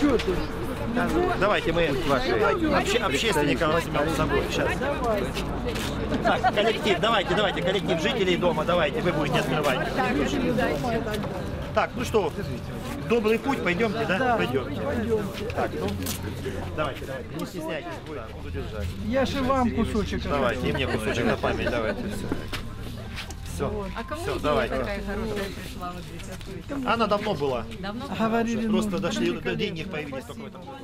Что ты? Давайте мы общественника возьмем с собой. Сейчас. Так, коллектив, давайте, коллектив жителей дома, давайте, вы будете открывать. Так, ну что, добрый путь, пойдемте, да? Пойдемте. Так, ну, давайте, не стесняйтесь, буду держать. Я же вам кусочек. Давайте, и мне кусочек на память, давайте. Все, все, давайте. Такая хорошая пришла вот здесь. Она давно была. Давно? Говорили, Просто дошли, деньги появились только в этом году.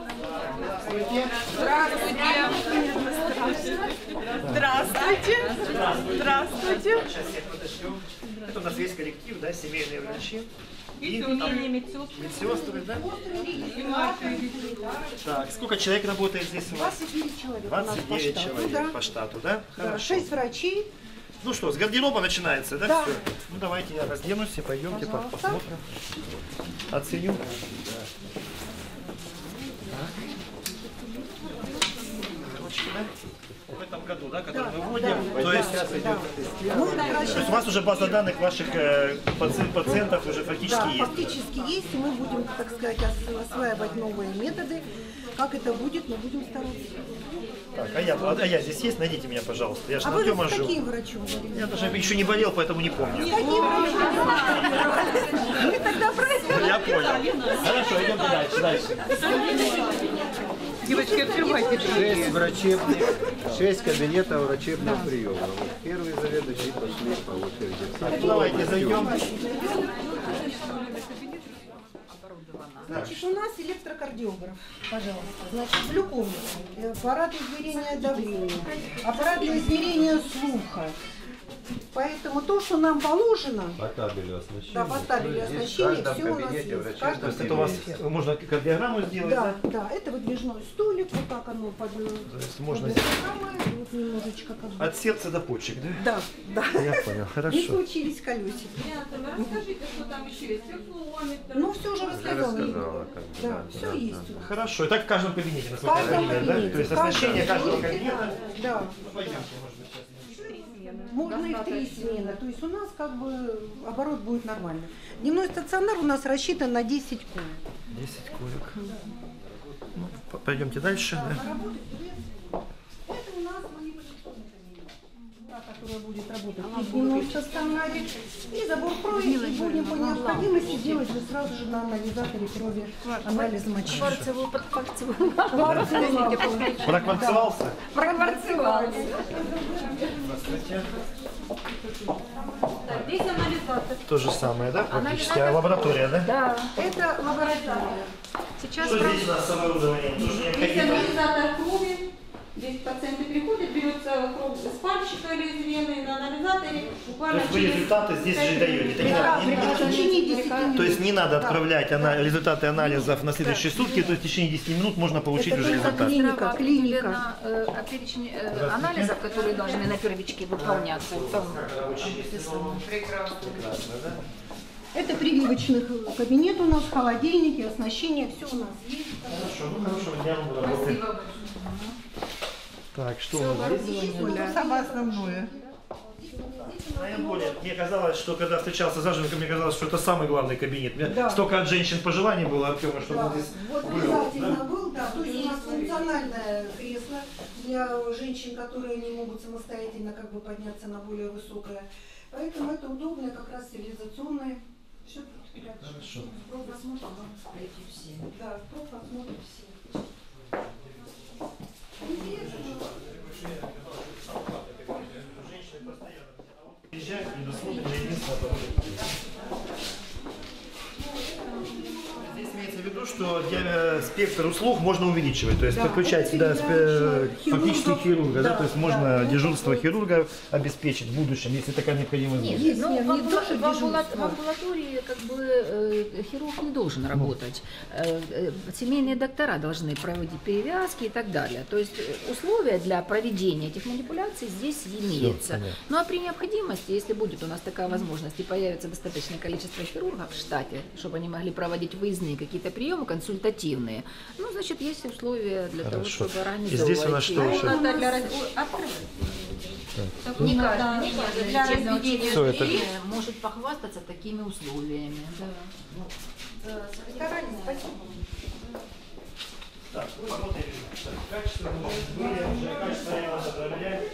Здравствуйте. Здравствуйте. Это у нас весь коллектив, да, семейные врачи. И Семейные медсестры. медсестры, да? Так, сколько человек работает здесь у вас? 29 человек. 29 человек по штату, да? Хорошо. 6 врачей. Ну что, с гардероба начинается, да? Да. Всё? Ну давайте я разденусь и пойдемте посмотрим. Оценю. В этом году, да, который мы вводим, то есть у вас уже база данных ваших пациентов уже фактически Да, есть. фактически есть. И мы будем, так сказать, осваивать новые методы. Как это будет, мы будем стараться. Так, а я здесь есть? Найдите меня, пожалуйста. Я же А на вы с Артема живу. каким врачом говорили? Я даже еще не болел, поэтому не помню. Каким врачом? Мы тогда про это. Я понял. Хорошо, идем дальше. Девочки, открывайте. 6 врачебных, 6 кабинетов врачебного приема. Вот первый заведующий пошли по очереди. Давайте зайдем. Значит, у нас электрокардиограф, пожалуйста. Значит, глюкометр, аппарат измерения давления, аппарат для измерения слуха. Поэтому то, что нам положено, По табелю оснащения. да, по табелю Есть в оснащения, каждом все у нас кабинете есть. В врачебного каждом То есть это у вас можно кардиограмму сделать, Да, да? да, это выдвижной столик, вот так оно под... есть можно под диаграммой, вот немножечко как бы. От сердца до почек, да? Да, да. Я понял, Не хорошо. случились колесики. Расскажите, что там еще есть. Термометр. Ну, все уже Я рассказала. рассказала, как бы, Да, все есть у нас. Хорошо, и так в каждом кабинете, В насколько я каждом понимаю, да? кабинете. То есть в каждом оснащение каждого кабинете, кабинета. Да. Ну, пойдемте, может быть, сейчас. Можно и в 3 смены. То есть у нас как бы оборот будет нормальный. Дневной стационар у нас рассчитан на 10 коек. 10 коек. Ну, пойдемте дальше. Да. Это у нас манипуляционный кабинет, которая будет работать и в дневном стационаре, и забор крови, и будем по необходимости делать же сразу же на анализаторе крови анализ мочи. Кварцевую под кварцевую. Прокварцевался? Прокварцевалась. Здравствуйте. Здесь анализатор. То же самое, да, практически? А лаборатория, да? Да. Это лаборатория. Сейчас Что здесь у нас с оборудованием? Тоже Здесь необходимо. анализатор крови. Здесь пациенты приходят, берется кровь с пальчика или из вены на анализаторе. То Буквально есть вы результаты здесь же даете? Это не Да, надо, в течение 10 минут. то есть не надо отправлять результаты анализов на следующие сутки, то есть в течение 10 минут можно получить Это уже только результат. клиника, клиника. на перечень анализов, которые должны на первичке выполняться. Там Прекрасно, да? Это прививочный кабинет у нас, холодильники, оснащение, все у нас есть. Хорошо, ну хорошо, я буду работать. Так, что у нас здесь? Самое основное. Наиболее. Мне казалось, что когда встречался с Заженко, мне казалось, что это самый главный кабинет. Мне Да. столько от женщин пожеланий было, Артема, чтобы Да. он здесь Вот был. обязательно был, да. То есть у нас функциональное кресло для женщин, которые не могут самостоятельно как бы подняться на более высокое. Поэтому это удобное, как раз цивилизационное. Все Хорошо. профосмотр, да, профосмотр все. Приезжают, предусмотрено единственное. Здесь имеется в виду, что спектр услуг можно увеличивать, то есть Да, подключать это сюда передача фактически хирурга, да, да, то есть да, можно да. дежурство хирурга обеспечить в будущем, если такая необходимость будет. Есть, Ну, нет, не то, что в дежурство. амбулатории как бы хирург не должен работать. Семейные доктора должны проводить перевязки и так далее. То есть условия для проведения этих манипуляций здесь имеются. понятно. Ну а при необходимости, если будет у нас такая возможность и появится достаточное количество хирургов в штате, чтобы они могли проводить выездные какие-то приемы консультативные, ну значит есть условия для того, Хорошо. чтобы организовывать. И здесь у нас что еще? комната для Не каждый для лечебное разведения Всё это- учреждение может похвастаться такими условиями. Старались, спасибо. Так, посмотрим. Качество уже, качество ремонта проверяем.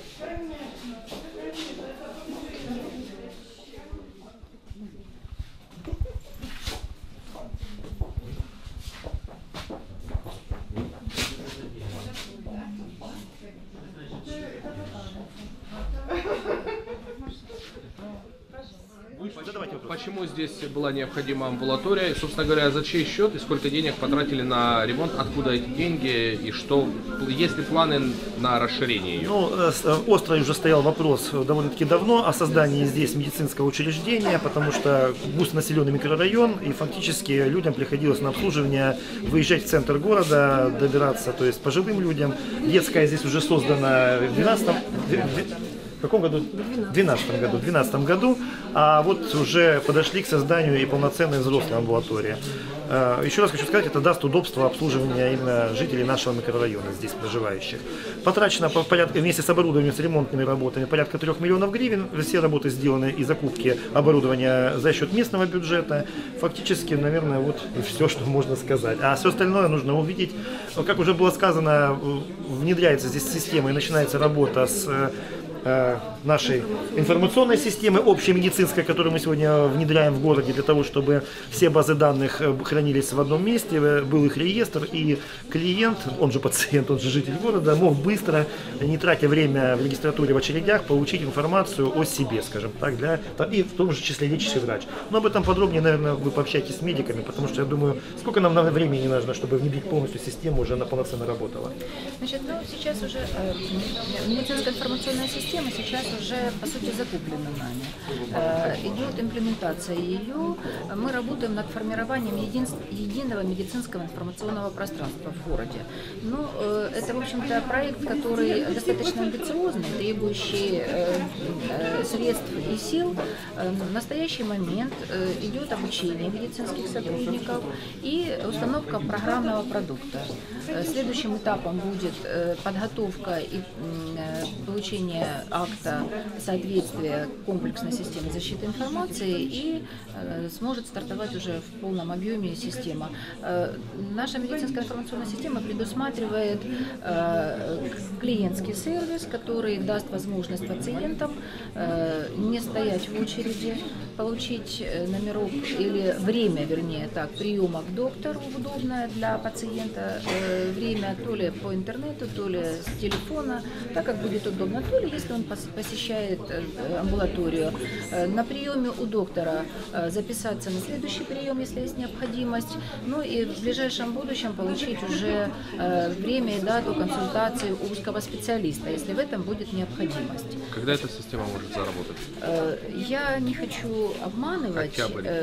Почему здесь была необходима амбулатория? И, собственно говоря, за чей счет и сколько денег потратили на ремонт? Откуда эти деньги? И что, есть ли планы на расширение ее? Ну, остро уже стоял вопрос довольно-таки давно о создании здесь медицинского учреждения, потому что густонаселенный микрорайон, и фактически людям приходилось на обслуживание выезжать в центр города, добираться, то есть пожилым людям. Детская здесь уже создана в каком году? В 2012 году. А вот уже подошли к созданию и полноценной взрослой амбулатории. Еще раз хочу сказать, это даст удобство обслуживания именно жителей нашего микрорайона, здесь проживающих. Потрачено порядка, вместе с оборудованием, с ремонтными работами, порядка 3 миллионов гривен. Все работы сделаны и закупки оборудования за счет местного бюджета. Фактически, наверное, вот и все, что можно сказать. А все остальное нужно увидеть. Как уже было сказано, внедряется здесь система и начинается работа с нашей информационной системы, общей медицинской, которую мы сегодня внедряем в городе для того, чтобы все базы данных хранились в одном месте, был их реестр, и клиент, он же пациент, он же житель города, мог быстро, не тратя время в регистратуре в очередях, получить информацию о себе, скажем так, и в том же числе лечащий врач. Но об этом подробнее, наверное, вы пообщаетесь с медиками, потому что я думаю, сколько нам времени нужно, чтобы внедрить полностью систему, уже она полноценно работала. Значит, ну, сейчас уже медицинская информационная система сейчас уже, по сути, закуплена нами. Идет имплементация ее. Мы работаем над формированием единого медицинского информационного пространства в городе. Ну, это, в общем-то, проект, который достаточно амбициозный, требующий средств и сил. В настоящий момент идет обучение медицинских сотрудников и установка программного продукта. Следующим этапом будет подготовка и получение акта соответствия комплексной системе защиты информации, и сможет стартовать уже в полном объеме система. Наша медицинская информационная система предусматривает клиентский сервис, который даст возможность пациентам не стоять в очереди, получить номерок или время, вернее, так, приема к доктору удобное для пациента, время то ли по интернету, то ли с телефона, так как будет удобно, то ли если он посещает амбулаторию, на приеме у доктора записаться на следующий прием, если есть необходимость, ну и в ближайшем будущем получить уже время и дату консультации у узкого специалиста, если в этом будет необходимость. Когда эта система может заработать? Я не хочу обманывать,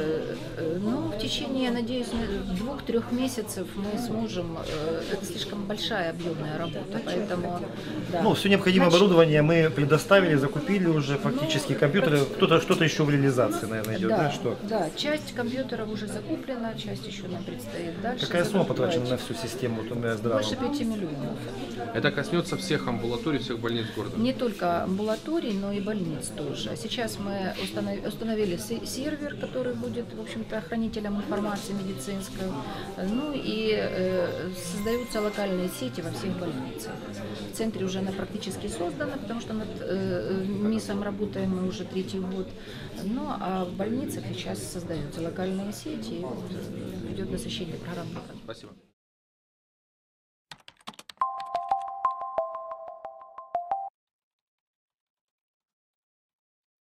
но в течение, надеюсь, 2-3 месяцев мы сможем, это слишком большая объемная работа, поэтому... Да. Ну, все необходимое оборудование мы предоставили, закупили уже фактически, компьютеры, кто-то что-то еще в реализации, наверное, идет, да? Что? Да, часть компьютеров уже закуплена, часть еще нам предстоит дальше. Какая сумма потрачена на всю систему здравого? Больше 5 миллионов. Это коснется всех амбулаторий, всех больниц города? Не только амбулаторий, но и больниц тоже. Сейчас мы установили сервер, который будет, в общем-то, хранителем информации медицинской. Ну и создаются локальные сети во всех больницах. В центре уже она практически создана, потому что над МИСом работаем мы уже 3-й год. Ну а в больницах сейчас создаются локальные сети, и идет насыщение программы. Спасибо.